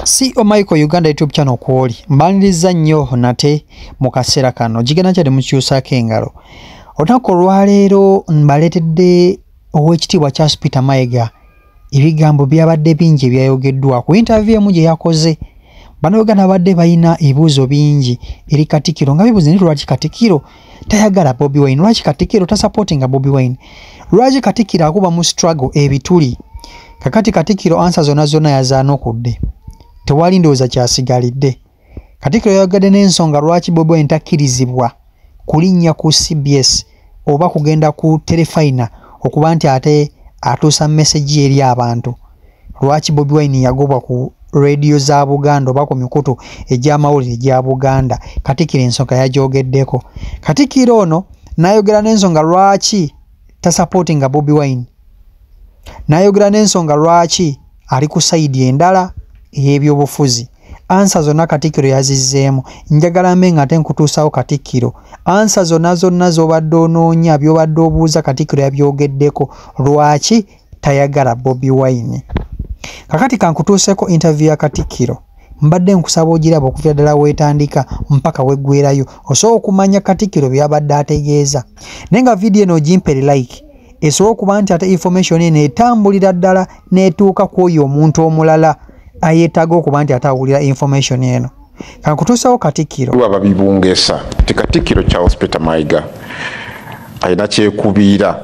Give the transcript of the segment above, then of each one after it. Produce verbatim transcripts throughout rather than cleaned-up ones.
C O Michael Uganda YouTube channel kwoli mbaniriza nnyo nate mu kaseera kano jigenda kyali mukyusaako engalo olunaku lwaleero mbaletedde ow'ekitiibwa Charles Peter Mayiga ebigambo byabadde bingi ebyayogeddwa ku interview emu gye yakoze. Bannayuganda badde balina ebibuuzo bingi eri Katikkiro nga bibuuza nti lwaki Katikkiro tayagala Bobi Wine, lwaki Katikkiro tasupportinga Bobi Wine, lwaki Katikkiro akuba mu struggle ebituli. Kakati Katikkiro answer zonna zonna yazaanukudde, tewali ndowooza kyasigalidde. Katikkiro yayagadde n'ensonga lwaki Bobi Wine takkirizibwa kulinnya ku C B S oba kugenda ku Terefayina okuba nti ate atuusa message eri abantu. Lwaki Bobi Wine yagobwa ku radio za Buganda oba ku mikutu egy'amawulire egya Buganda. Katikkiro ensonga yagyogeddeko. Katikkiro ono n'ayogera n'ensonga lwaki tasupportinga Bobi Wine, n'ayogera n'ensonga lwaki ali ku sayidi endala ey'ebyobufuzi. Ansa zonna Katikkiro yazizzeemu. Njagala mbe nga ate nkutuusawo Katikkiro. Ansa zonna zonna z'obadde onoonya by'obadde obuuza Katikkiro yabyogeddeko. Lwaki tayagala Bobi Wine? Kakati kankutuuseko interview ya Katikkiro. Mbadde nkusaba ogiraba okuva ddala weetandika mpaka weggwerayo osobola okumanya Katikkiro byabadde ategeeza. Naye nga video eno ogimpere like esobola okuba nti ate information eno etambulira ddala n'etuuka ku oyo omuntu omulala ayeetaaga okuba nti atawulira information eno. Kankutuusawo Katikkiro. Lwaba bibungeesa ti Katikkiro Charles Peter Mayiga alina kyekubiira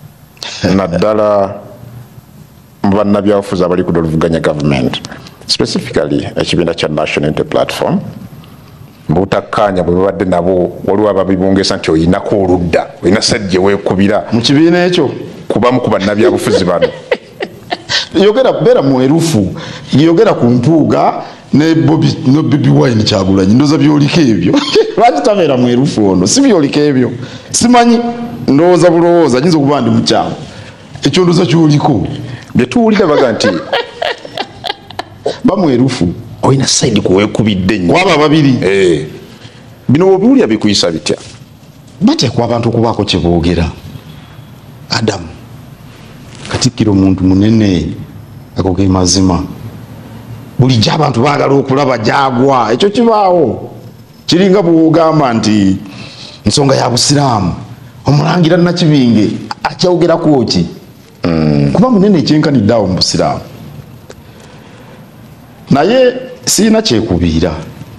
naddala mu bannabyabufuzi abali ku oluvuganya government, specifically ekibiina kya National Unity Platform. Mbutakkaanya bwe babadde nabo waliwo ababibungeesa nti oyinako oludda, olina sajje weekubira mu kibiina ekyo kubamu ku bannabyabufuzi bano. Yogera bera mwerufu, yogera ku Mpuuga ne Bobi no Bobi Wine Kyagulanyi, ndoza byoliko ebyo. Lwaki tabeera mwerufu ono? Si byoliko ebyo. Simanyi ndowooza bulowooza nyinza okuba ndi mukyamu. Ekyo ndoza kyoliko. Bye tuwulira baga nti bamwerufu. Oyina side kuweekubidde nnyo. Kwaba babiri. Eh. Bino obiwulira bikuyisa bitya? Bateekwa abantu okubaako kye boogera. Adamu Katikkiro muntu munene ako ke mazima. Bulijjo abantu baagala okulaba gyagwa. Ekyo kibaawo. Kiringa bw'ogamba nti nsonga ya Busiraamu omulangira Nakibinge akyawogeraku ki? Mm. Kuba munene ekyenkanidde awo mu Busiraamu. Naye siina kyekubiira.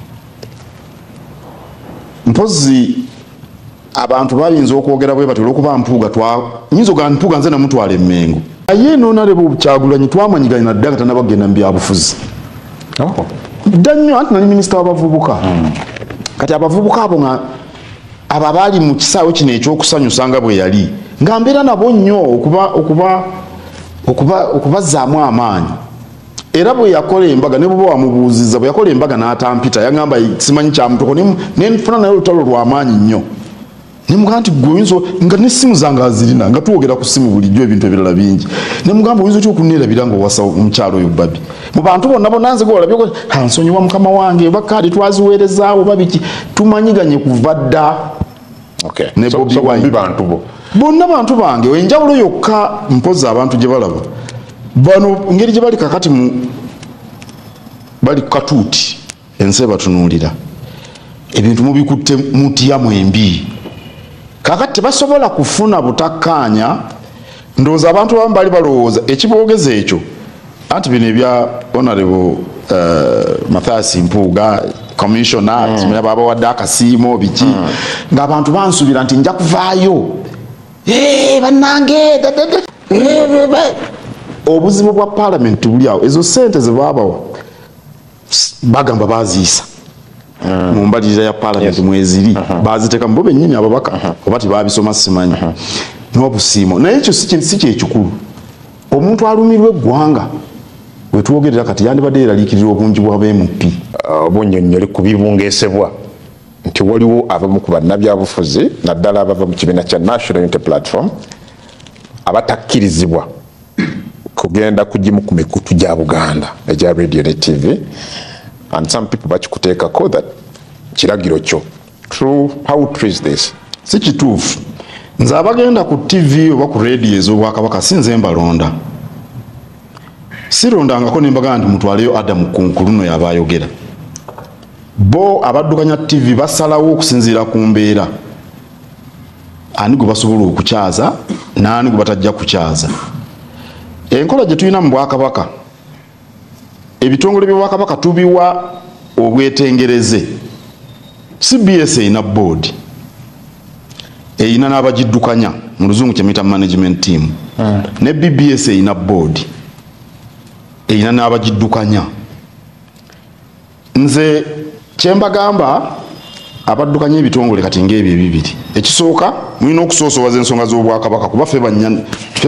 Mpozi abantu bayinza okwogera bwe batyo olw'okuba Mpuuga twa nyinza oga Mpuuga nze namutwala Emmengo. Naye n'onaleba Kyagulanyi twamanyiganya ddala nga tannabagenda mu byabufuzi. Oh. Dda nnyo anti nali minisita w'abavubuka. Mm. Kati abavubuka abo nga abo abaali mu kisaawe kino ekyokusanyusa nga bwe yali nga mbeera nabo nnyo okuba okuba okuba okubazzaamu amaanyi. Era bwe yakola embaga ne bwe wamubuuziza bwe yakola embaga n'atampita yagamba simanyi kyamutoko ne nfuna naye olutalo lw'amaanyi nnyo. Ne mugamba nti ggwe oyinza nga n'essimu zange azirina nga tuwogera ku ssimu bulijjo ebintu ebirala bingi. Ne mugamba oyinza otya okunneerabira ng'owasa omukyalo oyo Babi. Mu bantu bonna bonna nze gwolabye ko nsonyiwa mukama wange oba kaadi twaziweerezaawo oba biki tumanyiganye kuva dda. Okay. Ne Bobi Wine bantu bo. Bonna bantu bange enjawulo yokka mpozi abantu gye balaba. Bano ngeri gye bali kakati mu bali katuuti ensi batunuulira. Ebintu mubikutte mutya mwembi. Kakati tebasobola kufuna butakkaanya. Ndowooza abantu abamu bali balowooza ekiboogeza ekyo anti bino ebya Honorable uh, Mathias Mpuuga commissioner mm. Simira baba wadde akasiimo biki mm. nga abantu bansubira nti nja kuvaayo. Eh bannange obuzibu bwa parliament buli awo ezo sente ze babawa bagamba baziisa mm. mu mbalirira ya parliament yes. Mweziri uh -huh. baziteeka mu bo bennyini ababaka uh -huh. oba tebabisoma simanyi uh -huh. n'obusiimo naye ekyo si kyekikulu. Omuntu alumirwa eggwanga wetwogerera kati yandibadde eraliikirira obungi bwa B M P obunnyonnyole ku bibungeesebwa nti waliwo abamu ku bannabyabufuzi naddala abava mu kibiina kya National Unity Platform abatakkirizibwa kugenda kugimu ku mikutu gya Buganda egya radio ne T V, and some people bakikuteekako that kiragiro kyo. True, how true is this? Si kituufu. Nze abagenda ku T V oba ku radio ez'Obwakabaka sinze mbalonda. sirondangako nembaga nti mutwaleyo Adam Kunkuluno yabayogera bo abaddukanya T V basalawo okusinziira ku mbeera ani gwe basobola okukyaza naani gwe batajja kukyaza. Enkola gye tulina mu Bwakabaka ebitongole by'Obwakabaka tubiwa obwetengereze. C B S eyina board eyina n'abagiddukanya mu luzungu kyemuyita management team hmm. ne B B S eyina board eyina n'abagiddukanya. Nze kyembagamba abaddukanya ebitongole kati ng'ebyo ebibiri. Ekisooka mulina okusoosowaza ensonga z'Obwakabaka kuba ffe bannyani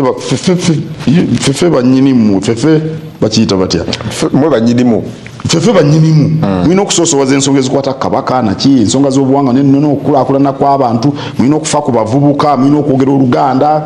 ffe bannyinimu ffe bakiyita batya mwe bannyinimu ffe bannyinimu mulina okusoosowaza ensonga ezikwata Kabaka naki ensonga z'obuwangwa n'okukulaakulana kw'abantu mulina okufa ku bavubuka mulina okwogera Oluganda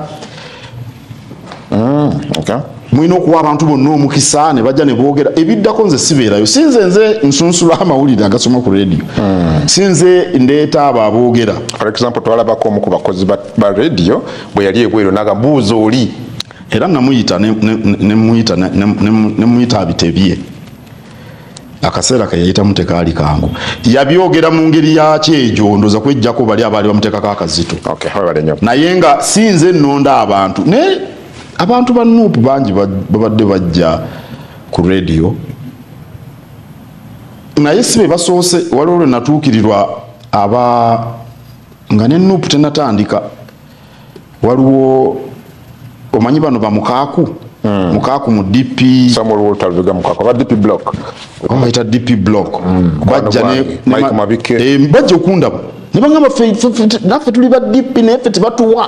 mulina okuwa abantu bonna omukisa ne bajja ne boogera ebiddako. Nze sibeerayo sinze nze nsunsula amawulire agasoma ku radio sinze ndeeta abo aboogera. For example twalabako omu ku bakozi ba radio bwe yali ebweru n'agabuuza oli era namuyita nemuyita nemuyita abitebye akaseera ke yayitamu tekaali kangu yabyogera mu ngeri yakyejo ndoza kwejjako bali abaali bamuteekako akazito naye nga sinze nnonda abantu ne abantu ba Nuupu bangi babadde bajja ku radio naye sibe basoose waliwo lwe natuukirirwa aba nga ne Nuupu tenatandika waliwo omanyi bano ba Mukaaku mm. Mukaaku mu D P Samuel Walter Luga Mukaaku ba D P block oh ita D P block mm. bajja ne Mike Mabike eh bajja okundaba ne bangamba fe naffe tuli ba D P ne ffe tebatuwa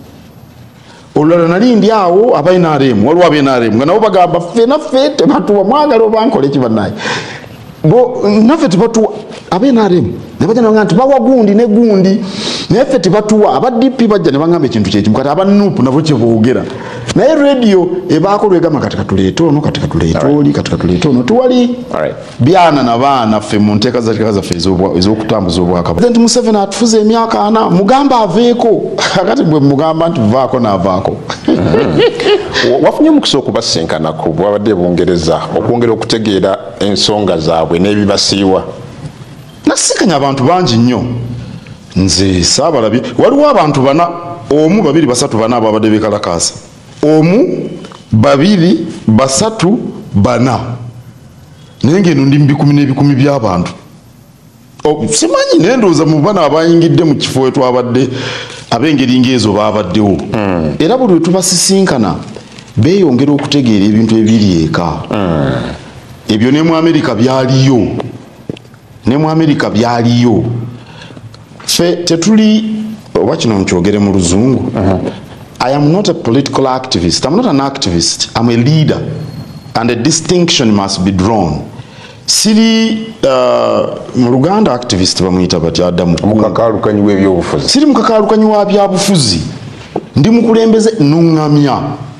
olala nali ndi awo abayina aremu waliwo abayina aremu nga nabo bagamba ffe naffe tebatuwa mwagala obankole ekibanaye bo naffe tebatuwa abayina aremu ne bajja nabanga nti bawa gundi ne gundi neffe tebatuwa aba D P bajja ne bangamba ekintu kyekimu kati aba Nuupu nabo kye boogera naye radio ebaako lwegamba kati katuleeta ono kati katuleeta oli kati katuleeta ono tuwali byana na baana ffe mu nteeka zaffe ez'okutambuza Obwakabaka. Nti Museveni atufuza emyaka ana mugamba aveeko kati bwe mugamba nti vaako n'avaako. Wafunye omukisa okubasinkanaku bwabadde Bungereza okwongera okutegeera ensonga zaabwe n'ebibasiiwa? Nasinkanya abantu bangi nnyo nze saabalabye waliwo abantu bana omu babiri basatu bana ababadde bekalakaasa omu babiri basatu bana naye ngeno ndi mbikumi n'ebikumi by'abantu simanyi naye ndowooza mu bana abayingidde mu kifo we twabadde ab'engeri ng'ezo baabaddewo era buli lwe tubasisinkana beeyongera okutegeera ebintu ebiri eka ebyo ne mu Amerika byaliyo ne mu Amerika byaliyo fe tetuli oba kino nkyogere mu luzungu I am not a political activist. I'm not an activist. I'm a leader. And a distinction must be drawn. Siri uh, mu Luganda activist bamuyita bati Adam mukakalukanyi w'ebyobufuzi. Siri mukakalukanyi wa byabufuzi. Ndi mukulembeze nungamya.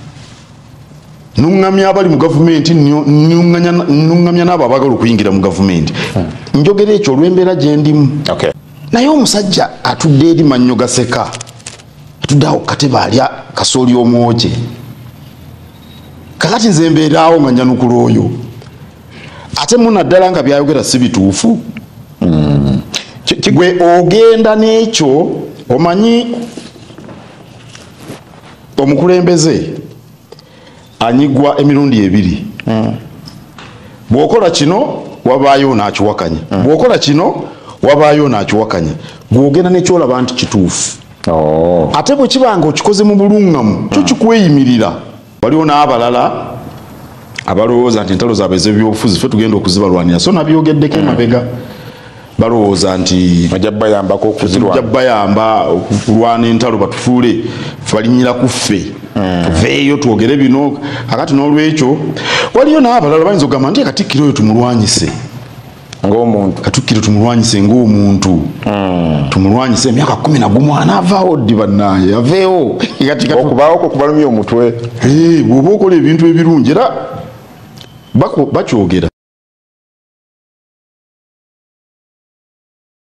Nungamya abali mu government nunganya nungamya nabo abagala okuyingira mu government. Njogere ekyo olw'embeera gye ndimu. Okay. Naye omusajja atudde eri mannyo gaseka. Atudde kateba alya kasooli omwoje. Kakati nze mbeeraawo nga njanukula oyo. Ate munaddala nga byayogera si bituufu. Mm. Gwe ogenda n'ekyo omanyi omukulembeze anyigwa emirundi ebiri. Mm. Bw'okola kino wabaayo n'akiwakanya. Mm. Bw'okola kino wabaayo n'akiwakanya. Gw'ogenda n'ekyolaba nti kituufu. Oh. Ate bwe kibanga okikoze mu bulungamu kyo kikweyimirira. Waliwo n'abalala abalowooza nti entalo zaabwe ez'ebyobufuzi ffe tugenda okuzibalwanira so nabyogeddeko emabega balowooza nti bajja bayambako okuzirwana bayamba okulwana entalo batufuule balinyira ku ffe tuveeyo twogere bino akati n'olwekyo waliyo n'abalala bayinza okugamba nti Katikkiro oyo tumulwanyise ng'omuntu Katikkiro tumulwanyise ng'omuntu tumulwanyise emyaka kumi na gumu anaavaawo ddi bannaaye aveewo okubaawo ko kubalumya omutwe bw'oba okola ebintu ebirungi era bakyogera